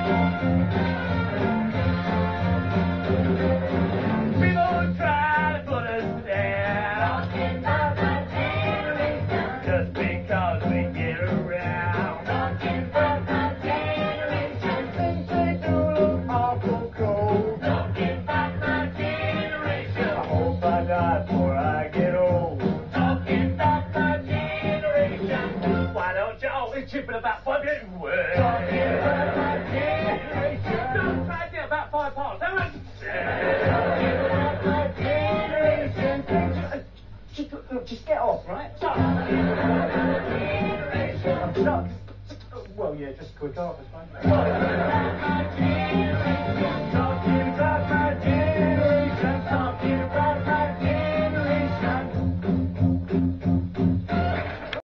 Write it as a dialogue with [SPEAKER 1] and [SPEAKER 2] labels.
[SPEAKER 1] Chipping about 5 minutes. Don't try to get about 5 parts. Just get off, right? Well, yeah, just quick off, it's fine.